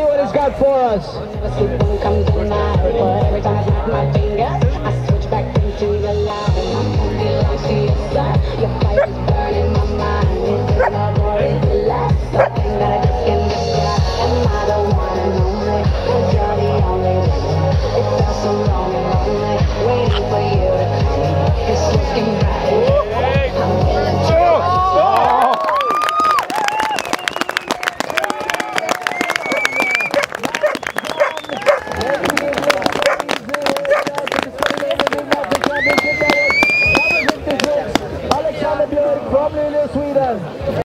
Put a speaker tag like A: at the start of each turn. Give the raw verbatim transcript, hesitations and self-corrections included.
A: see what he's got for us.
B: Never sleep when it comes to my head, but every time I snap my fingers.